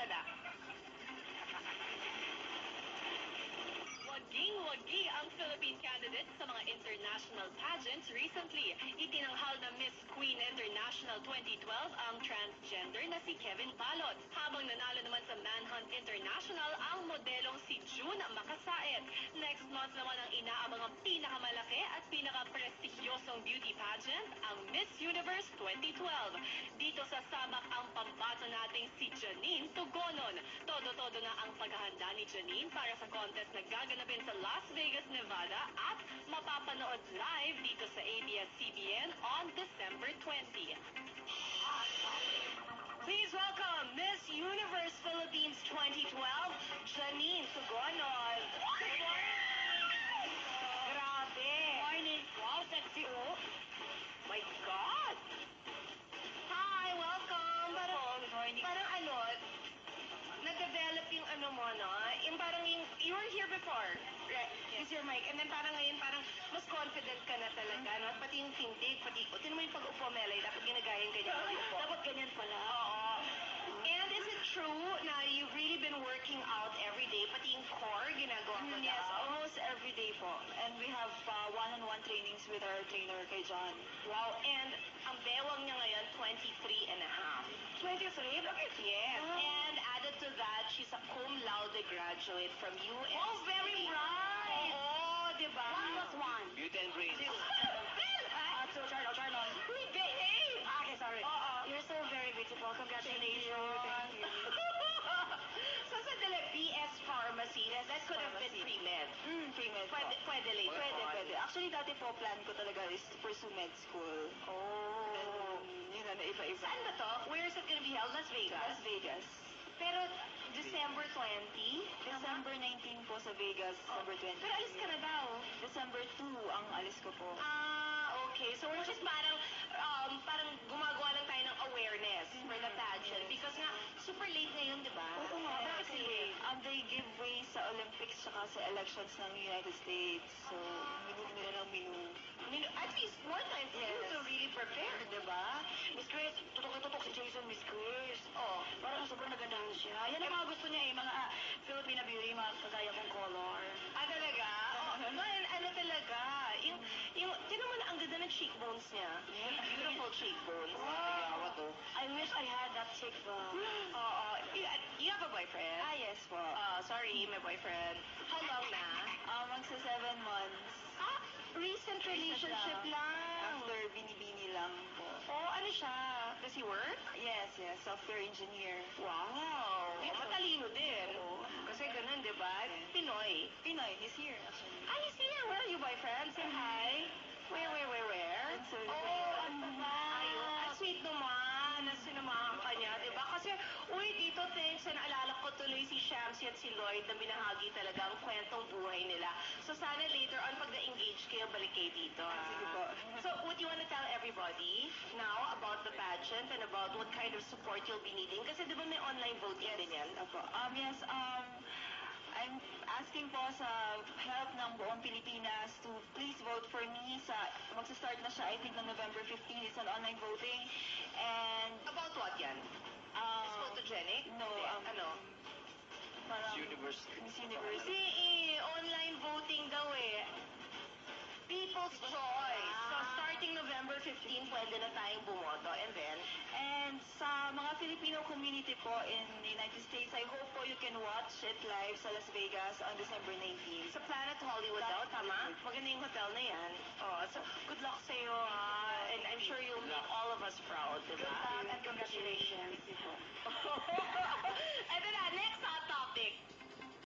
Nevada. Waging-wagi ang Philippine candidates sa mga international pageants recently. Itinanghal na Miss Queen International 2012 ang transgender na si Kevin Balot. Habang nanalo naman sa Manhunt International ang modelong si June Makasaet. Next month naman ang inaabangang pinakamalaki at pinaka-prestigyosong beauty pageant, ang Miss Universe 2012. Dito sa sabak ang pambato nating si Janine Tugonon. Todo-todo na ang paghahanda ni Janine para sa contest na gaganapin sa Las Vegas, Nevada at mapapanood live dito sa ABS-CBN on December 20. Please welcome Miss Universe Philippines 2012, Janine Tugonon. Good morning! Grabe! Morning! Wow, sexy oh! My God! Hi, welcome! Good morning. Parang ano, nag-develop yung ano mo, no? Yung parang yung, you were here before, right? Yes. Use your mic. And then parang ngayon, parang mas confident ka na talaga, no? Pati yung tindig, pati, tinan mo yung pag-upo, Melay, dapat ginagayan ganyan pag-upo. Dapat ganyan pala. Oo. And is it true na you've really been working out every day, pati yung core, ginagawa mo na? Yes, almost every day po. And we have one-on-one trainings with our trainer kay John. Wow, and ang bewang niya ngayon, 23 and a half. 23? Look at yes. And added to that, she's a cum laude graduate from USC. Oh, very bright. Oo, diba? 1 plus 1. Beauty and brains. So, Charnon. We behave. Okay, sorry. You're so very beautiful. Congratulations. Thank you. So, sa BS Pharmacy, that could have been pre-med. Pre-med po. Pwede later. Pwede. Actually, dati po, plan ko talaga is to pursue med school. Oh. Yun na, iba-iba. Saan ba to? Where is it gonna be held? Las Vegas? Las Vegas. Pero December 20? December 19 po sa Vegas, December 20. Pero alis ka na daw. December 2 ang alis ko po. Okay. So we're just parang gumagawa lang tayo ng awareness for the pageant. Because nga, super late ngayon, di ba? Oo nga, Bakit kasi late? they give way sa Olympics tsaka sa elections ng United States. So, minute nila ng minute. At least one time for you to really prepare, di ba? Miss Chris, tutok si Jason, Miss Chris. Oh. Parang sobrang nagandahan siya. Yan ang mga gusto niya eh, mga Filipina beauty, mga kagaya kong color. Talaga? Man, ano talaga? Yung, tinan mo na ang ganda ng cheekbones niya. Beautiful cheekbones. Wow. I wish I had that cheekbone. Oo. You have a boyfriend? Yes po. Sorry, my boyfriend. How long na? Magsa 7 months. Recent relationship lang. After binibini lang po. Oh, ano siya? Does he work? Yes, software engineer. Wow. Matalino din. Oo. Kasi ganun, di ba? Pinoy. Pinoy, he's here actually. He's here. Where are you, boyfriend? Say hi. Where? Ano ba? Ayun. Sweet naman. Sinamahan ka niya, di ba? Kasi, dito, thanks. Naalala ko tuloy si Shamsi at si Lloyd na binahagi talaga ang kwentong buhay nila. So, sana later on, pag na-engage kayo, balik kayo dito. Sige po. So, what do you want to tell everybody now about the pageant and about what kind of support you'll be needing? Kasi di ba may online voting din yan? Opo. I'm asking po sa help ng buong Pilipinas to please vote for me. Magsa-start na siya, I think, on November 15. It's an online voting. And About what yan? Is photogenic? No, Ano? parang Universe. Miss Universe. Online voting daw eh. People's choice. So, starting November 15, pwede na tayong bumoto. And sa mga Filipino community po in the United States, I hope po you can watch it live sa Las Vegas on December 19. Sa Planet Hollywood daw, tama? Maganda yung hotel na yan. So, good luck sa'yo, and I'm sure you'll make all of us proud, diba? Good luck and congratulations. Ito na, next hot topic.